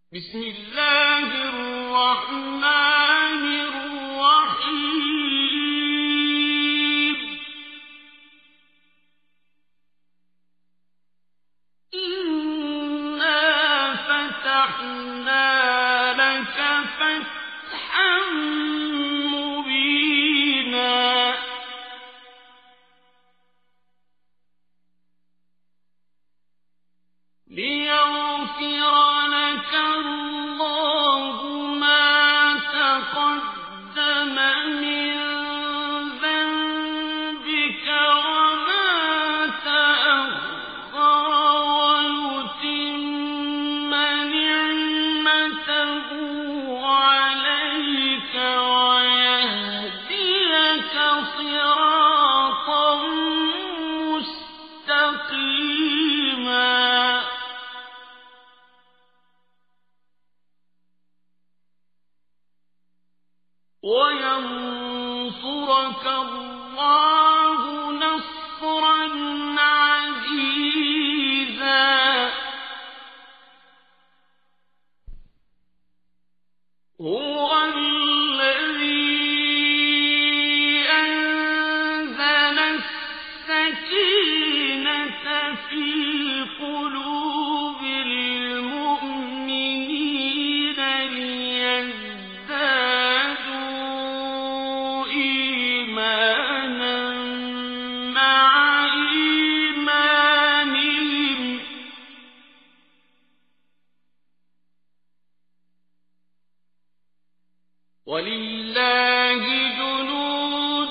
بسم الله الرحمن الرحيم. إنا فتحنا لك فتحا مبينا ليغفر لك الله ما تقدم من ذنبك وما تأخر ويتم نعمته عليك ويهديك صراطا مستقيما وينصرك الله نصرا عزيزا. هو الذي أنزل السكينة في قلوب المؤمنين ليزدادوا إيمانا مع إيمانهم ولله جنود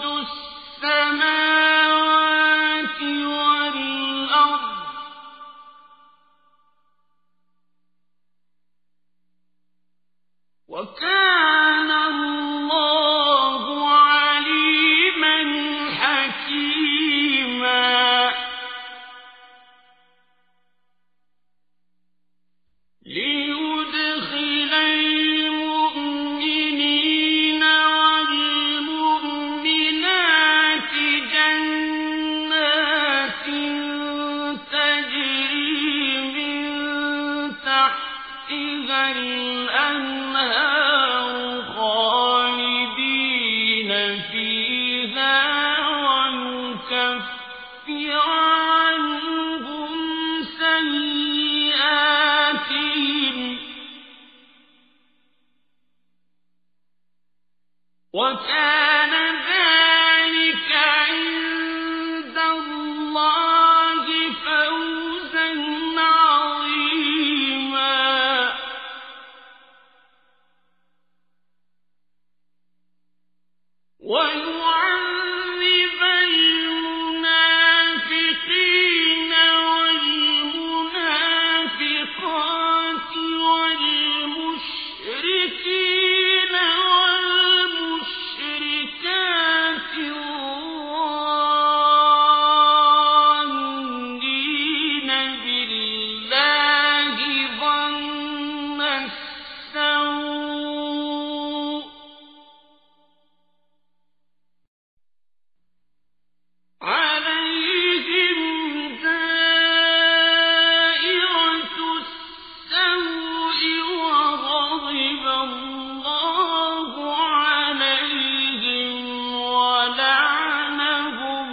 السماوات والأرض وكان الله عليما حكيما. ليدخل المؤمنين والمؤمنات جنات تجري من تحتها الأنهار خالدين فيها ويكفر عنهم سيئاتهم وكان ذلك عند الله فوزا عظيما. ويعذب المنافقين والمنافقات والمشركين والمشركات الظانين بالله ظن السوء عليهم دائرة السوء وغضب الله عليهم ولعنهم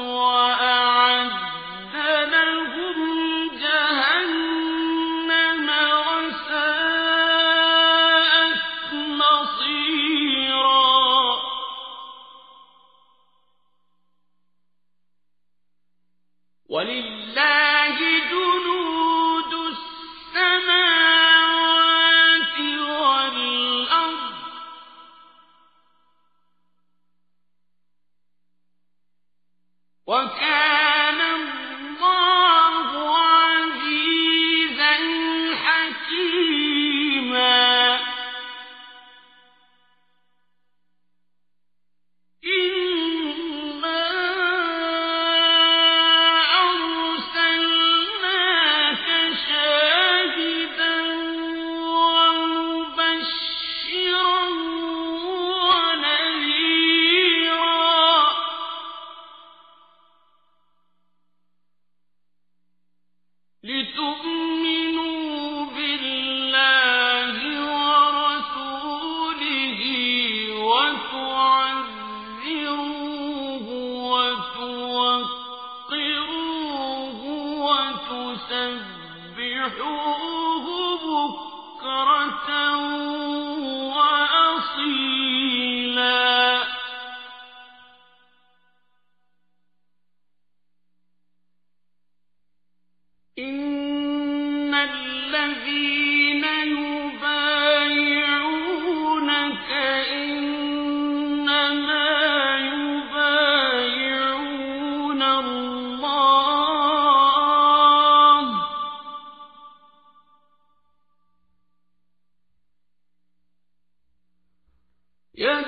وأعد لهم جهنم وساءت مصيرا. ولله جنود السماوات والأرض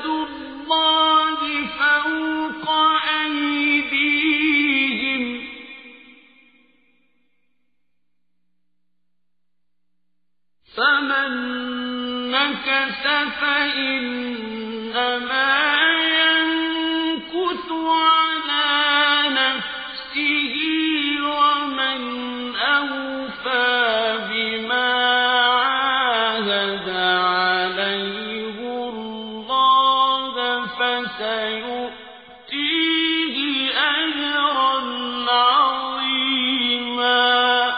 يد الله فوق أيديهم فمن نكث فإنما ينكث على نفسه ومن أوفى بما عاهد عليه الله فسيؤتيه أجرا عظيما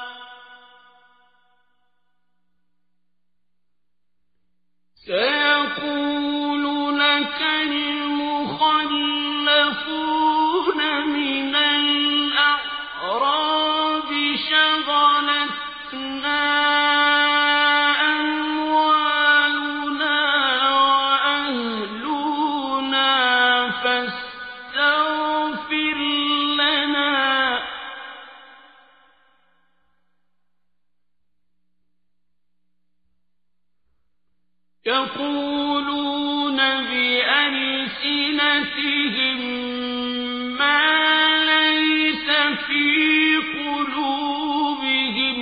سيقول لك المخلفون من الأعراب شغلتنا أموالنا وأهلنا فاستغفر لنا يقولون بألسنتهم ما ليس في قلوبهم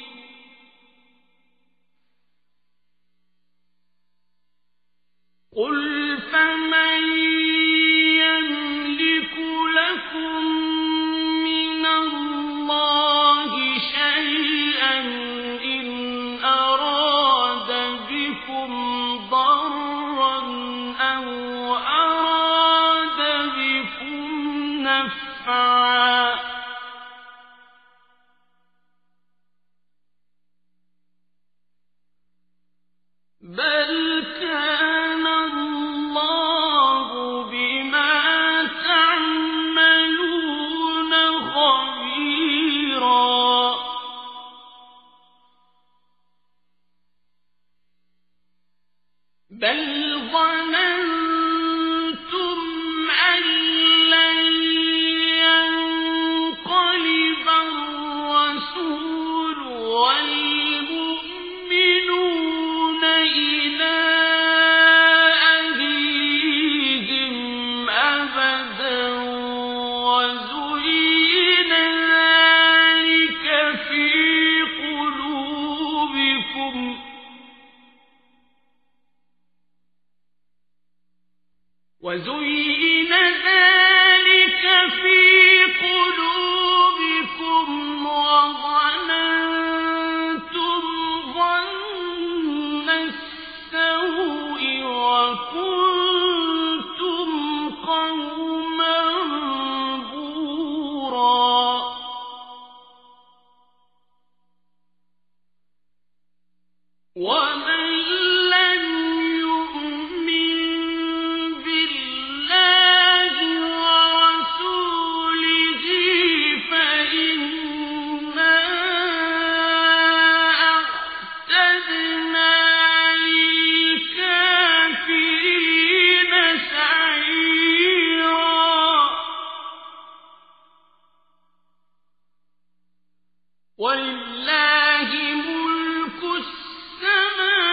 قل فمن يملك لكم من الله شيئا إن أراد بكم ضرا أو أراد بكم نفعا بل كان الله بما تعملون خبيرا بل ظننتم أن لن ينقلب الرسول والمؤمنون إلى أهليهم أبدا وزين ذلك في قلوبكم وزين ذلك في قلوبكم وظننتم ظن السوء وكنتم قوما بورا ومن لم يؤمن بالله ورسوله فإنا أعتدنا للكافرين سعيرا ولله ملك السماوات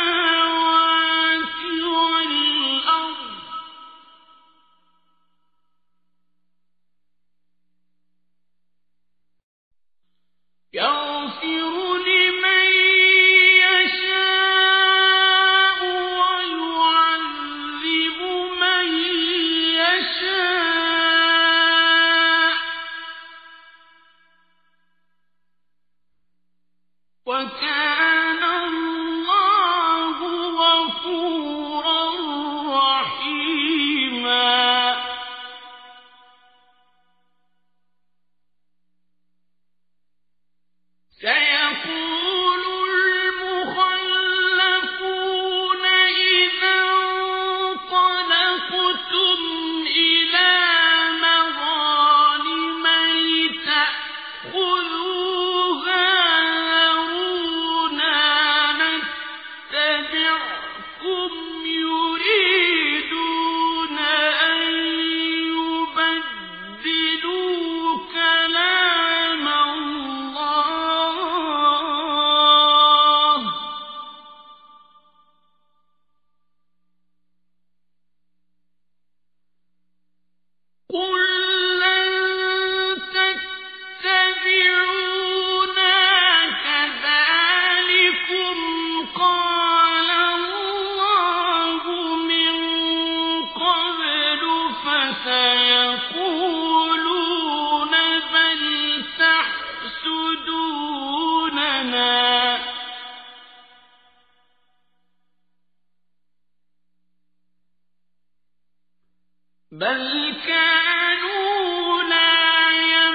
بل كانوا لا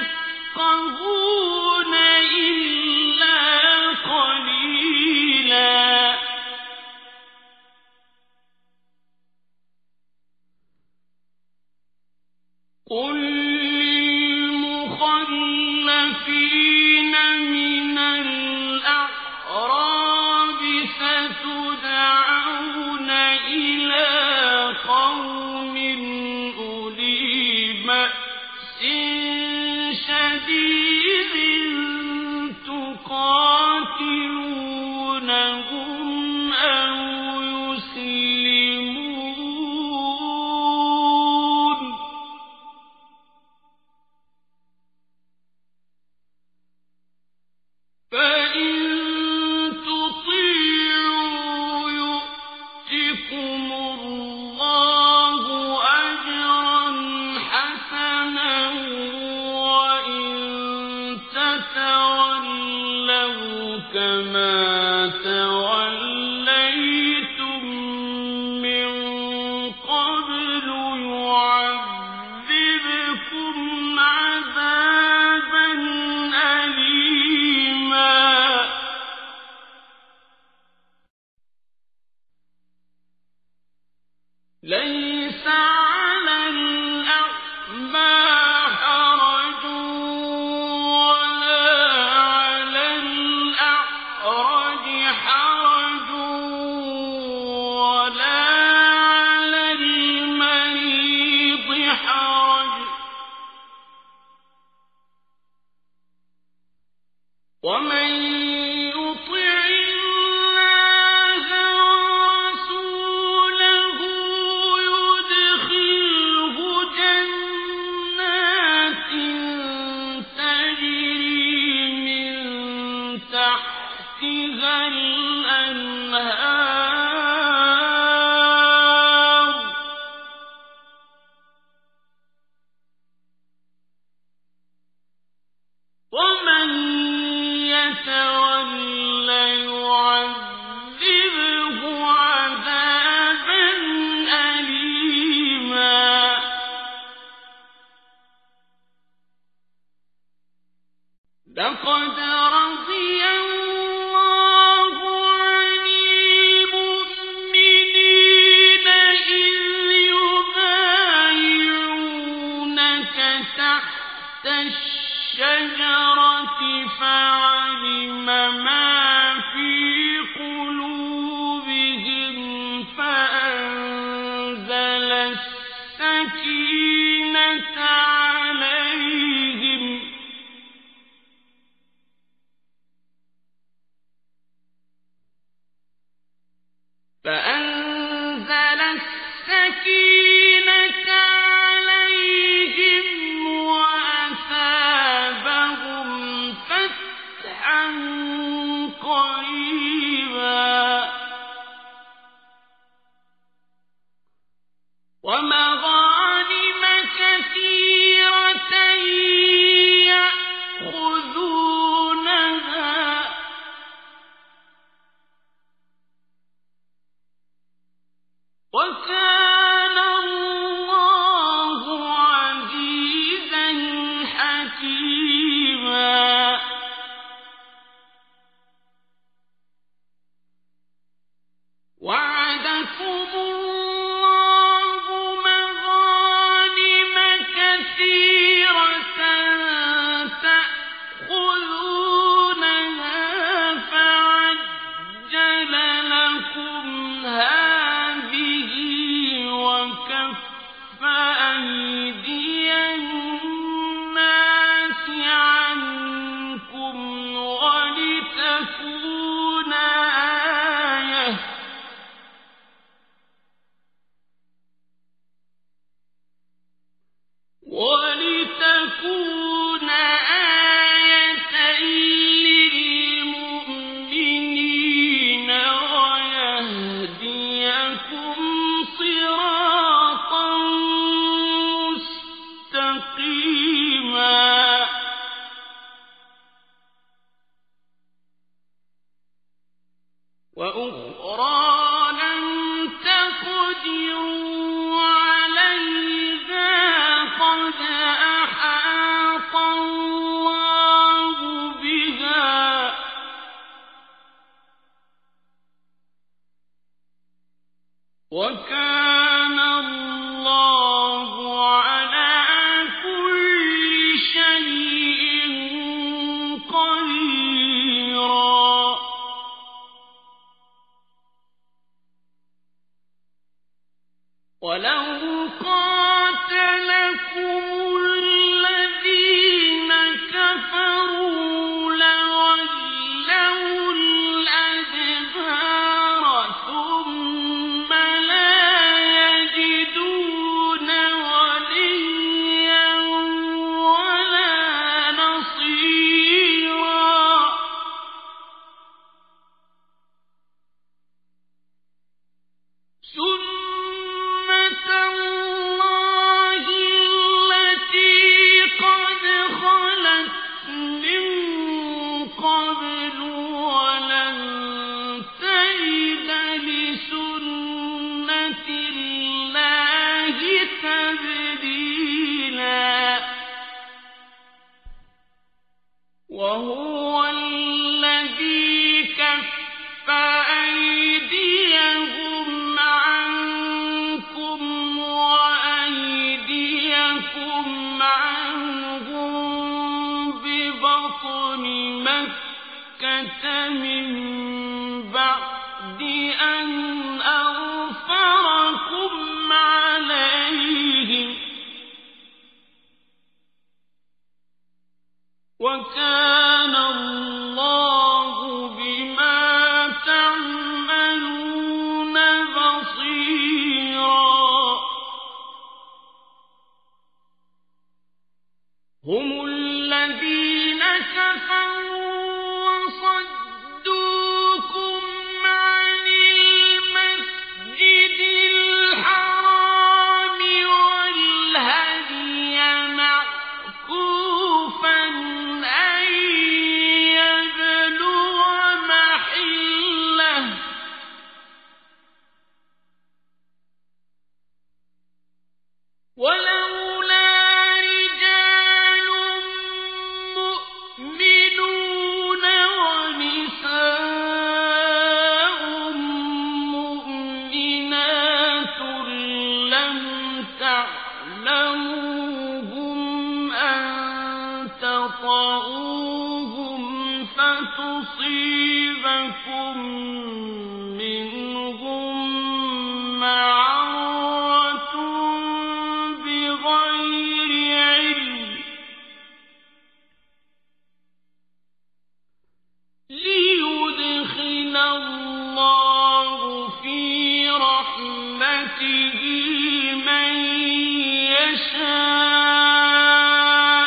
يفقهون إلا قليلا قل للمخلفين من الأعراب ستدعون إلى قوم أولي بأس شديد تقاتلونهم أو يسلمون فإن تطيعوا يؤتكم الله أجرا حسنا وإن تتولوا كما توليتم من قبل يعذبكم عذابا أليما ليس على الأعمى حرج ولا على الأعرج حرج ولا على المريض حرج ومن يطع الله ورسوله يدخله جنات تجري من تحتها الأنهار ومن يتول يعذبه عذابا أليما لقد رضي الله عن المؤمنين إذ يبايعونك تحت الشجرة فعلم ما في قلوبهم فأنزل السكينة عليهم وأثابهم فتحا قريبا ومغانم كثيرة يأخذونها وكان الله عزيزا حكيما وعدكم الله مغانم كثيرة تأخذونها فعجل لكم هذه وكف أيدي الناس عنكم ولتكون آية للمؤمنين ويهديكم صراطا مستقيما وأخرى لم تقدروا عليها وكان الله على كل شيء قديرا ولو قاتلكم الذين كفروا لولوا الأدبار ثم لا يجدون وليا ولا نصيرا سنة الله التي قد خلت من قبل ولن تجد لسنة الله تبديلا وهو الذي كف أيديهم عنكم وأيديكم عنهم ببطن مكة من بعد أن أظفركم عليهم وكان الله بما تعملون بصيرا هم الذين كفروا وصدوكم عن المسجد الحرام والهدي معكوفا أن يبلغ محله ولولا رجال مؤمنون ونساء مؤمنات لم تعلموهم أن تطؤوهم فتصيبكم منهم معرة بغير علم ليدخل الله في رحمته من يشاء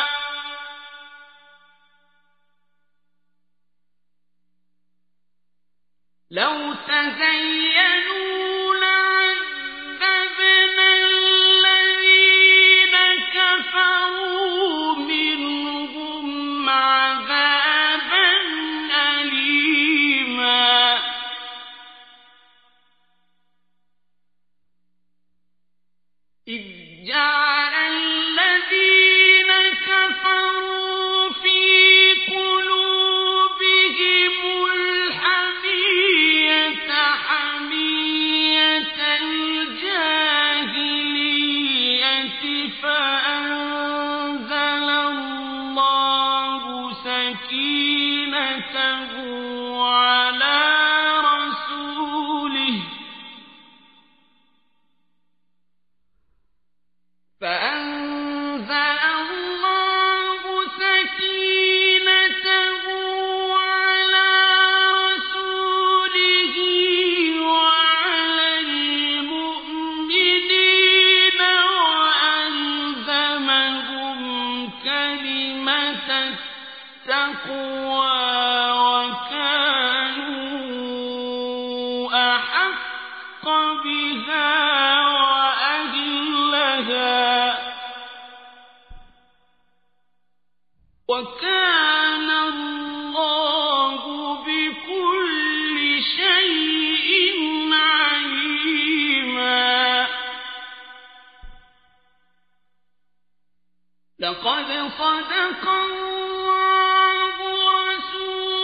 لو تزينوا لعذبنا الذين كفروا منهم عذابا أليما إذ جعل الذين كفروا في قلوبهم الحمية حمية الجاهلية فأنزل الله سكينته على رسوله فأنزل الله سكينته على رسوله وعلى المؤمنين وألزمهم كلمة التقوى وكانوا أحق بها وأهلها وكان الله بكل شيء عليما لقد صدق الله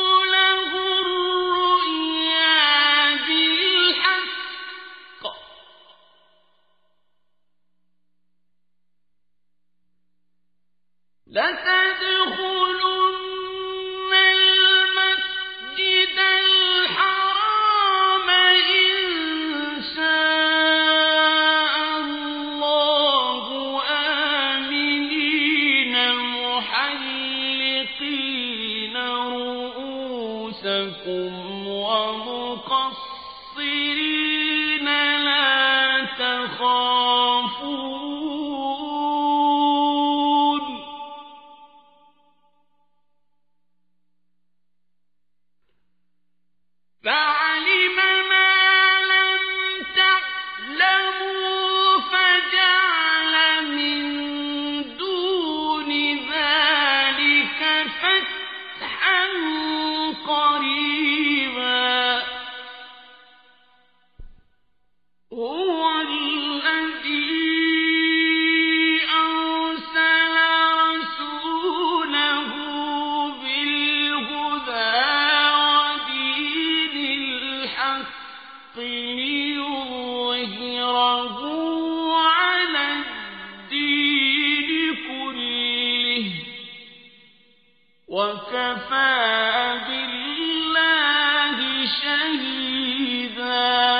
رسوله الرؤيا بالحق المقصرين لا تخافون فعلم ما لم تعلموا فجعل من دون ذلك فتحا قريبا هو الذي أرسل رسوله بالهدى ودين الحق ليظهره على الدين كله وكفى بالله شهيدا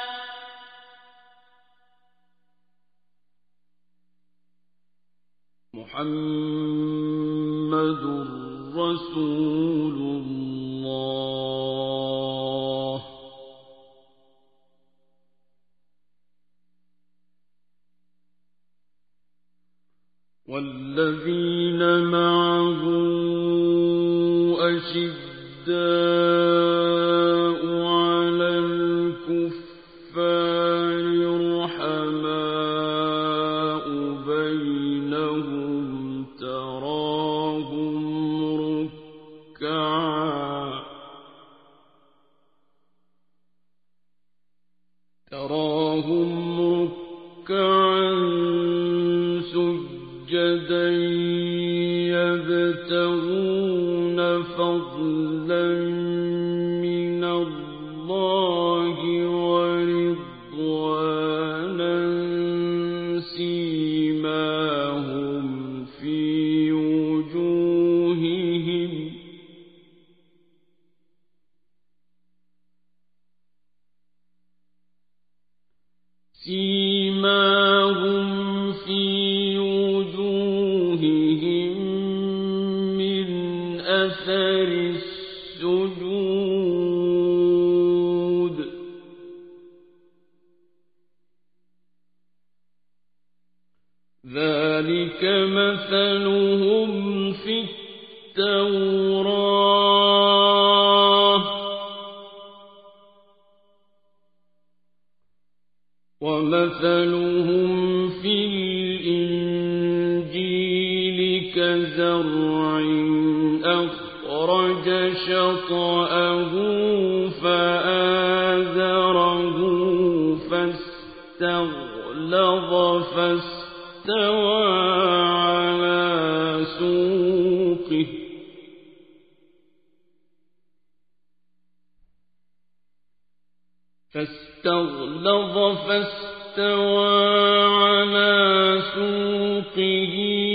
محمد رسول الله والذين معه أشداء على الكفار رحماء بينهم تراهم ركعا سجدا يبتغون فضلا من الله ورضوانا سيماهم في وجوههم من أثر السجود ذلك مثلهم في التوراة ومثلهم في الإنجيل كزرع أخرج شطأه فآزره فاستغلظ فاستوى على سوقه